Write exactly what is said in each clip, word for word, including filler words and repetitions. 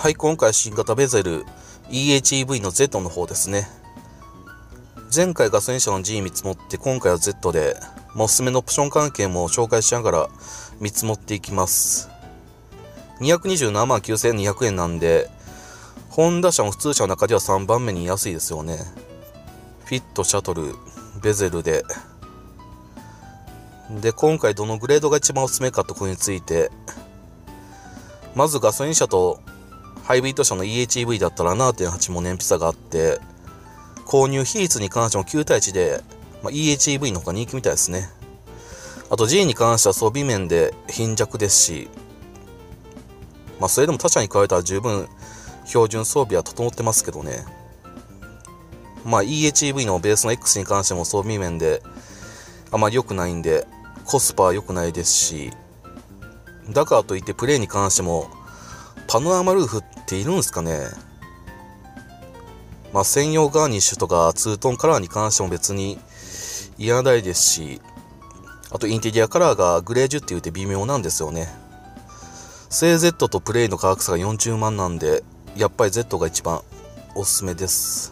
はい、今回新型ベゼル イーエイチイーブイ の Z の方ですね。前回ガソリン車の G 見積もって、今回は Z で、おすすめのオプション関係も紹介しながら見積もっていきます。にひゃくにじゅうななまんきゅうせんにひゃくえんなんで、ホンダ車も普通車の中ではさんばんめに安いですよね。フィット、シャトル、ベゼルで。で、今回どのグレードが一番おすすめかってことについて、まずガソリン車とハイブリッド車の イーエイチイーブイ だったら ななてんはち も燃費差があって、購入比率に関してもきゅうたいいちで、まあ、イーエイチイーブイ の方が人気みたいですね。あと G に関しては装備面で貧弱ですし、まあそれでも他社に比べたら十分標準装備は整ってますけどね。まあ イーエイチイーブイ のベースの X に関しても装備面であまり良くないんで、コスパは良くないですし、だからといってプレイに関してもパノラマルーフっているんですかね。まあ専用ガーニッシュとかツートンカラーに関しても別にいらないですし、あとインテリアカラーがグレージュって言うて微妙なんですよね。正 Z とプレイの価格差がよんじゅうまんなんで、やっぱり Z が一番おすすめです。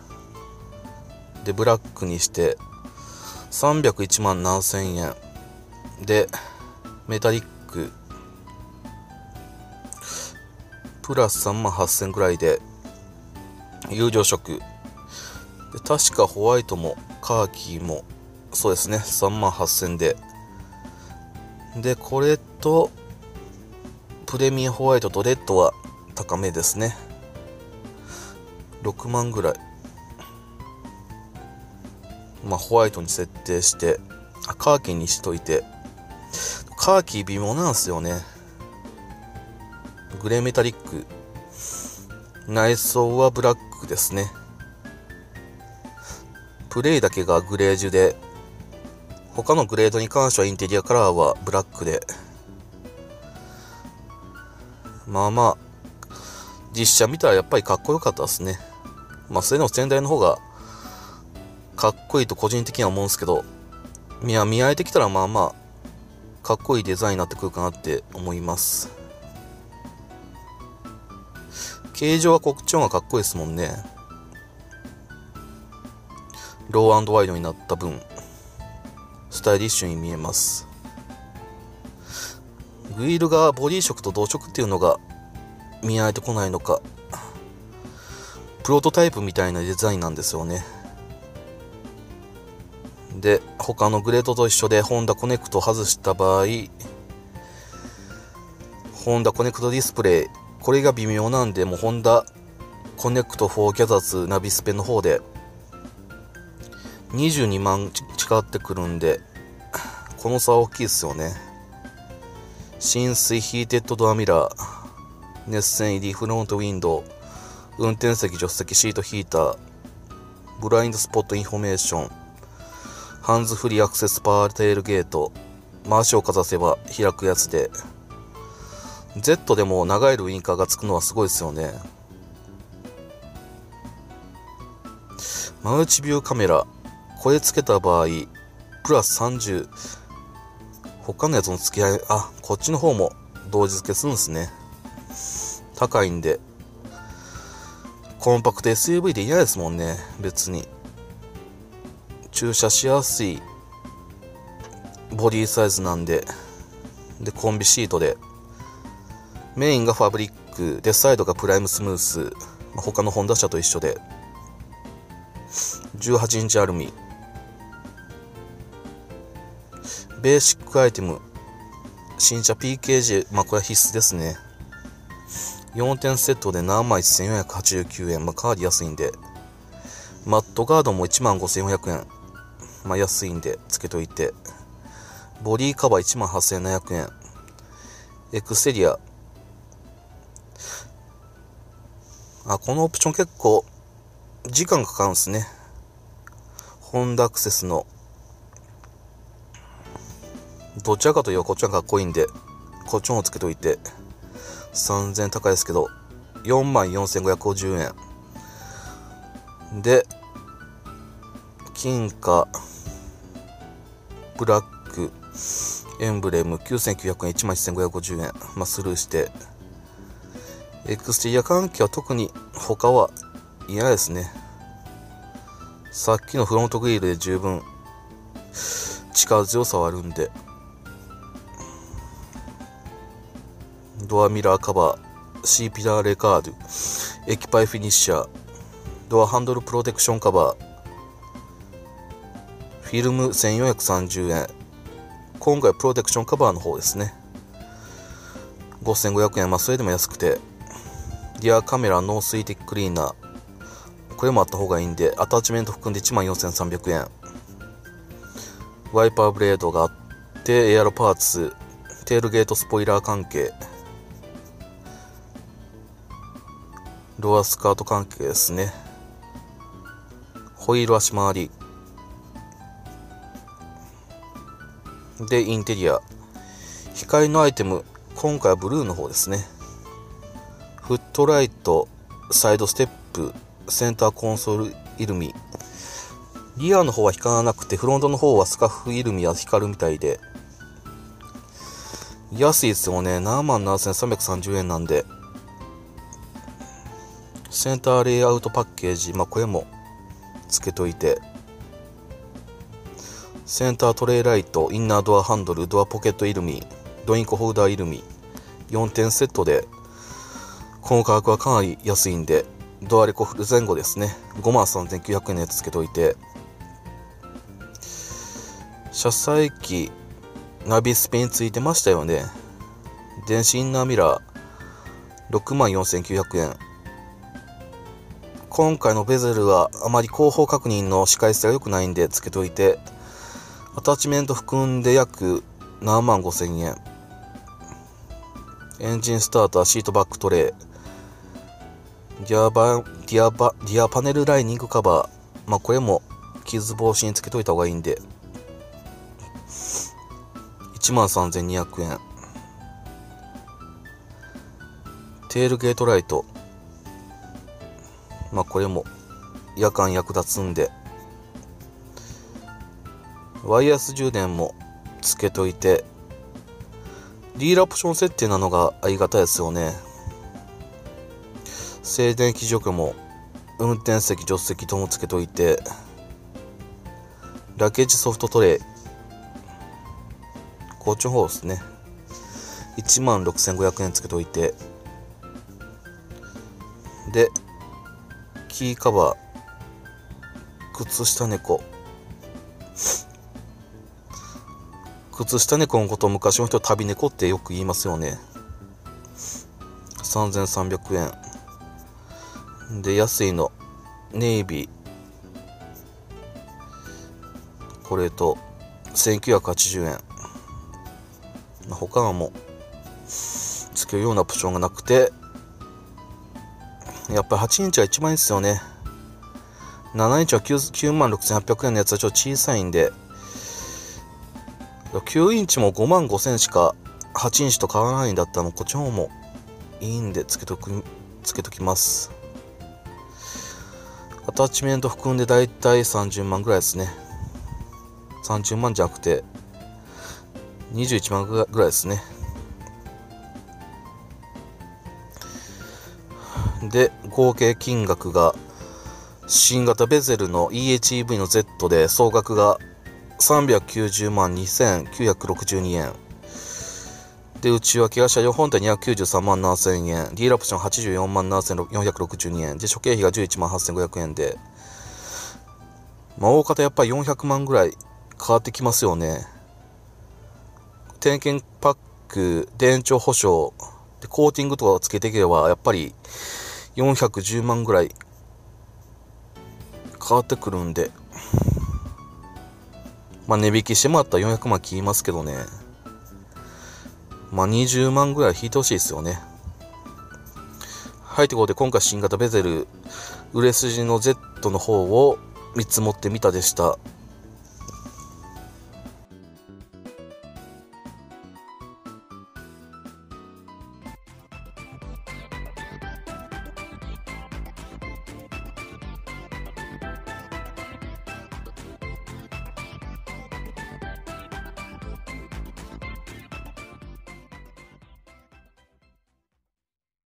でブラックにしてさんびゃくいちまんななせんえんで、メタリックプラスさんまんはっせんぐらいで有料色で、確かホワイトもカーキーもそうですね、さんまんはっせんで、でこれとプレミアホワイトとレッドは高めですね、ろくまんぐらい。まあホワイトに設定して、あカーキーにしといて、カーキー微妙なんですよね。グレーメタリック、内装はブラックですね。プレイだけがグレージュで、他のグレードに関してはインテリアカラーはブラックで、まあまあ実写見たらやっぱりかっこよかったですね。まあそれでも先代の方がかっこいいと個人的には思うんですけど、いや見合えてきたらまあまあかっこいいデザインになってくるかなって思います。形状はこっちの方がかっこいいですもんね。ロー&ワイドになった分スタイリッシュに見えます。グリルがボディ色と同色っていうのが見合えてこないのか、プロトタイプみたいなデザインなんですよね。で他のグレードと一緒でホンダコネクトを外した場合、ホンダコネクトディスプレイ、これが微妙なんで、もうホンダコネクトフォーキャザツナビスペの方でにじゅうにまん近ってくるんで、この差は大きいですよね。浸水ヒーテッドドアミラー、熱線入りフロントウィンドウ、運転席助手席シートヒーター、ブラインドスポットインフォメーション、ハンズフリーアクセスパワーテールゲート、回しをかざせば開くやつで、 Z でも長いウインカーがつくのはすごいですよね。マルチビューカメラ、これつけた場合プラスさんじゅう、他のやつの付き合い、あこっちの方も同時付けするんですね。高いんで、コンパクト エスユーブイ でいないですもんね。別に駐車しやすいボディサイズなんで、でコンビシートで、メインがファブリックでサイドがプライムスムース、他のホンダ車と一緒でじゅうはちインチアルミ、ベーシックアイテム新車 ピーケージー、まあこれは必須ですね。よんてんセットでななまんせんよんひゃくはちじゅうきゅうえん、まあかなり安いんで、マットガードもいちまんごせんよんひゃくえん、まあ安いんでつけといて、ボディカバーいちまんはっせんななひゃくえん、エクステリア、あこのオプション結構時間かかるんですね。ホンダアクセスのどちらかというとこっちがかっこいいんで、こっちの方つけといて、さんぜんえん高いですけどよんまんよんせんごひゃくごじゅうえんで、金貨ブラックエンブレムきゅうせんきゅうひゃくえん、いちまんせんごひゃくごじゅうえん、まあスルーしてエクステリア関係は特に他は嫌ですね。さっきのフロントグリルで十分力強さはあるんで。ドアミラーカバー、C ピラーレカード、エキパイフィニッシャー、ドアハンドルプロテクションカバー、フィルムせんよんひゃくさんじゅうえん。今回プロテクションカバーの方ですね。ごせんごひゃくえん。まあそれでも安くて。リアカメラノースイティッククリーナー。これもあった方がいいんで、アタッチメント含んで いちまんよんせんさんびゃくえん。ワイパーブレードがあって、エアロパーツ、テールゲートスポイラー関係、ドアスカート関係ですね。ホイール足回り。で、インテリア。光のアイテム、今回はブルーの方ですね。フットライト、サイドステップ、センターコンソールイルミ。リアの方は光らなくて、フロントの方はスカフイルミは光るみたいで。安いですよね。ななまんななせんさんびゃくさんじゅうえんなんで。センターレイアウトパッケージ、まあこれもつけといて。センタートレイライト、インナードアハンドル、ドアポケットイルミ、ドリンクホルダーイルミ、よんてんセットで、この価格はかなり安いんで、ドアレコフル前後ですね。ごまんさんぜんきゅうひゃくえんのやつつけといて、車載機、ナビスピンついてましたよね。電子インナーミラー、ろくまんよんせんきゅうひゃくえん。今回のベゼルはあまり後方確認の視界性が良くないんでつけといて、アタッチメント含んで約ななまんごせんえん。エンジンスターター、シートバックトレイ、ディアバ、ディアバ、ディアパネルライニングカバー。まあこれも傷防止につけといた方がいいんで、いちまんさんぜんにひゃくえん。テールゲートライト。まあこれも夜間役立つんで、ワイヤレス充電もつけといて、ディーラーオプション設定なのがありがたいですよね。静電気除去も運転席助手席ともつけといて、ラケッジソフトトレイ、こっちの方ですね。いちまんろくせんごひゃくえんつけといて、でキーカバー、靴下猫。靴下猫のことを昔の人は旅猫ってよく言いますよね。さんぜんさんびゃくえん。で、安いの、ネイビー。これと、せんきゅうひゃくはちじゅうえん。他はもう、つけるようなオプションがなくて、やっぱりはちインチが一番いいですよね。ななインチは きゅうまんろくせんはっぴゃくえんのやつはちょっと小さいんで、きゅうインチもごまんごせんしかはちインチと変わらないんだったら、こっちの方もいいんでつけとく、つけときます。アタッチメント含んでだいたいさんじゅうまんぐらいですね。さんじゅうまんじゃなくてにじゅういちまんぐらいですね。で、合計金額が新型ベゼルの イーエイチイーブイ の Z で総額がさんびゃくきゅうじゅうまんにせんきゅうひゃくろくじゅうにえん。で、内訳が車両本体にひゃくきゅうじゅうさんまんななせんえん。ディーラーオプションはちじゅうよんまんななせんよんひゃくろくじゅうにえん。で、諸経費がじゅういちまんはっせんごひゃくえんで、まあ、大方やっぱりよんひゃくまんぐらい変わってきますよね。点検パック、電池保証、でコーティングとかをつけていけば、やっぱりよんひゃくじゅうまんぐらい変わってくるんで、まあ値引きしてもらったらよんひゃくまん切りますけどね。まあにじゅうまんぐらい引いてほしいですよね。はい、ということで今回新型ベゼル売れ筋の Z の方を見積もってみたでした。